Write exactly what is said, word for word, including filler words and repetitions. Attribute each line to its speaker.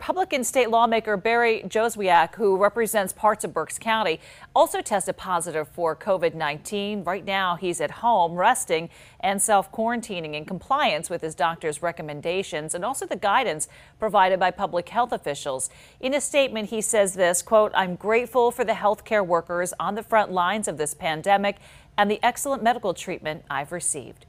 Speaker 1: Republican state lawmaker Barry Jozwiak, who represents parts of Berks County, also tested positive for COVID nineteen. Right now, he's at home resting and self-quarantining in compliance with his doctor's recommendations and also the guidance provided by public health officials. In a statement, he says this, quote, "I'm grateful for the healthcare workers on the front lines of this pandemic and the excellent medical treatment I've received."